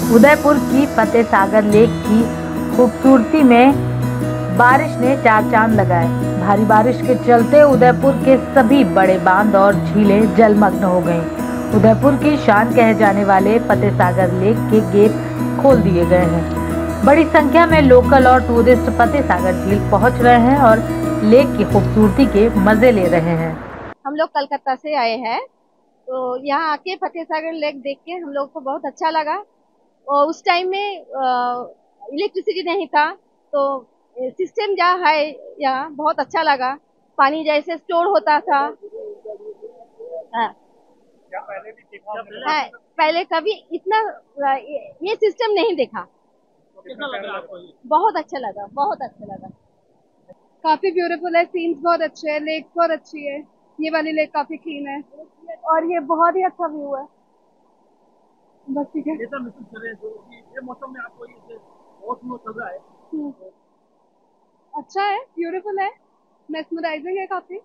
उदयपुर की फतेह सागर लेक की खूबसूरती में बारिश ने चार चांद लगाए। भारी बारिश के चलते उदयपुर के सभी बड़े बांध और झीलें जलमग्न हो गईं। उदयपुर की शान कहे जाने वाले फतेह सागर लेक के गेट खोल दिए गए हैं। बड़ी संख्या में लोकल और टूरिस्ट फतेह सागर झील पहुंच रहे हैं और लेक की खूबसूरती के मजे ले रहे हैं। हम लोग कलकत्ता से आए हैं, तो यहाँ आके फतेह सागर लेक देख के हम लोग को बहुत अच्छा लगा। और उस टाइम में इलेक्ट्रिसिटी नहीं था, तो सिस्टम जहाँ है यहाँ बहुत अच्छा लगा। पानी जैसे स्टोर होता था। हाँ, क्या पहले भी देखा हाँ, पहले कभी इतना ये सिस्टम नहीं देखा। कैसा लगा आपको ये? बहुत अच्छा लगा, बहुत अच्छा लगा। काफी ब्यूटीफुल है, सीन्स बहुत अच्छे हैं, लेक बहुत अच्छी है। ये वाली लेक काफी क्लीन है और ये बहुत ही अच्छा व्यू है। बस ठीक है। कैसा महसूस कर रहे हैं जो कि ये मौसम में आपको ये मौसम चल रहा है? हम्म, अच्छा है, ब्यूटीफुल है, मेस्मराइजिंग है काफी।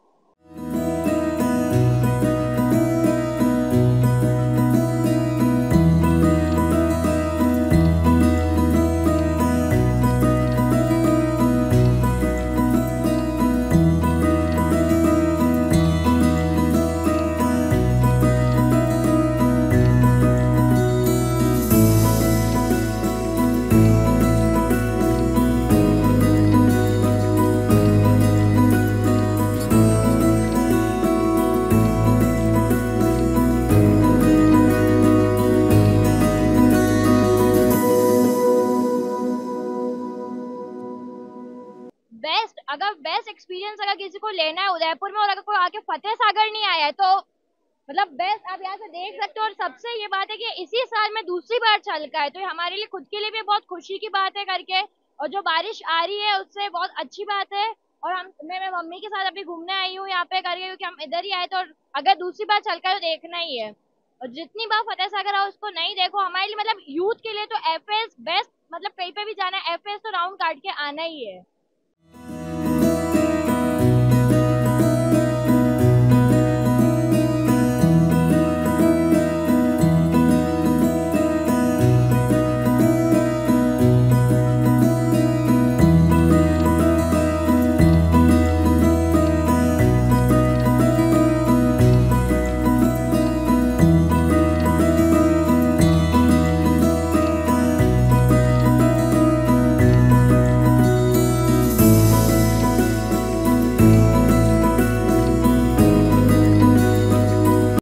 बेस्ट एक्सपीरियंस अगर किसी को लेना है उदयपुर में और अगर कोई आके फतेह सागर नहीं आया है तो मतलब बेस्ट आप यहाँ से देख सकते हो। और सबसे ये बात है कि इसी साल में दूसरी बार चल का है, तो ये हमारे लिए खुद के लिए भी बहुत खुशी की बात है करके। और जो बारिश आ रही है उससे बहुत अच्छी बात है। और मैं मम्मी के साथ अभी घूमने आई हूँ यहाँ पे करके, क्योंकि हम इधर ही आए थे। और अगर दूसरी बार चल का है तो देखना ही है। और जितनी बार फतेह सागर आओ उसको नहीं देखो। हमारे लिए मतलब यूथ के लिए तो एफएस बेस्ट, मतलब कहीं पे भी जाना है एफएस तो राउंड काट के आना ही है।